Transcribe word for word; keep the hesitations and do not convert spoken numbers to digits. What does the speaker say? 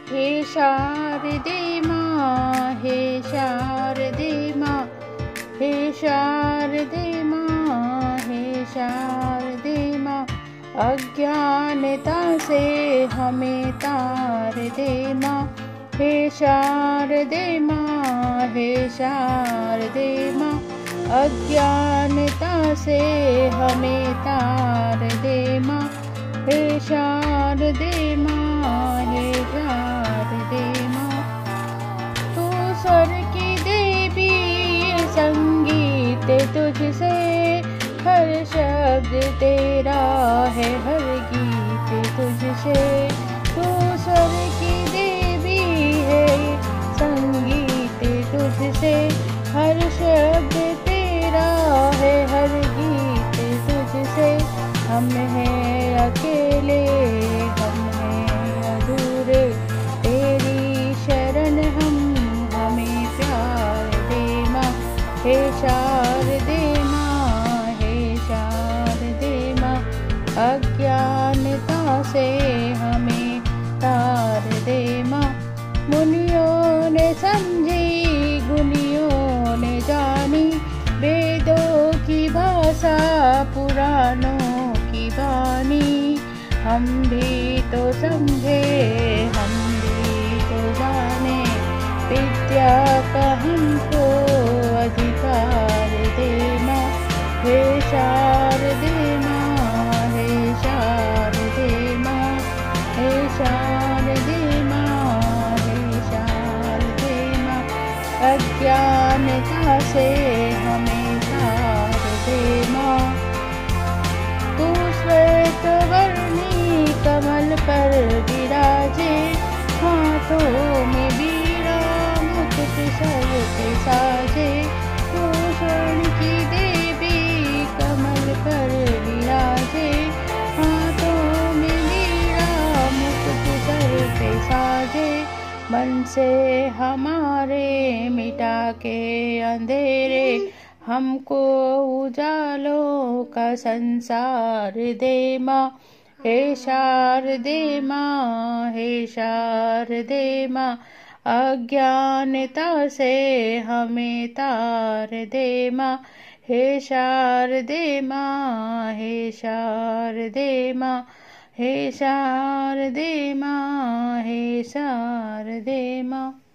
हे शारदे माँ, हे शारदे माँ, हे शारदे माँ, हे शारदे माँ, अज्ञानता से हमें तार दे माँ। हे शारदे माँ, हे शारदे माँ, अज्ञानता से हमें तार दे माँ। हे शारदे माँ, हे शारदे माँ, तू स्वर की देवी, संगीत तुझसे, हर शब्द तेरा है, हर गीत तुझसे। तू स्वर की देवी है, संगीत तुझसे, हर शब्द तेरा है, हर गीत तुझसे। हम हैं अकेले, हम हैं अधूरे, तेरी शरण हम, हमें प्यार दे माँ। हे शारदे माँ, हे शारदे माँ, अज्ञानता से हमें तार दे माँ। मुनियों ने समझी, गुनियों ने जानी, वेदों की भाषा, पुराणों की वाणी। हम भी तो समझे, हम भी तो जाने, विद्या का हमको अधिकार दे माँ। हे शारदे माँ, हे शारदे माँ, हे शारदे माँ, हे शारदे माँ, अज्ञानता से हमें तार दे माँ। तू श्वेत वर्णी कमल पर विराजे, हाथों में बीड़ा मुकुट सर पे साजे। तू स्वर्ण की देवी कमल पर विराजे, हाथों में बीड़ा मुकुट सर पे साजे। मन से हमारे मिटा के अंधेरे, हमको उजालों का संसार दे माँ। हे शारदे माँ, हे शारदे माँ, अज्ञानता से हमें तार दे माँ। हे शारदे माँ, हे शारदे माँ, हे शारदे माँ, हे शारदे माँ।